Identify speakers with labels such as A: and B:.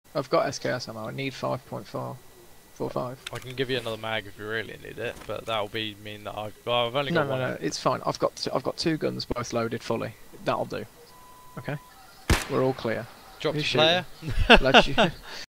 A: I've got SKS ammo. I need 5.445.
B: I can give you another mag if you really need it, but that'll mean that I've only
A: No,
B: got
A: no,
B: one.
A: no. It's fine. I've got two guns, both loaded fully. That'll do. Okay. We're all clear.
B: Drop
A: Who's
B: to player.
A: shooting? Let's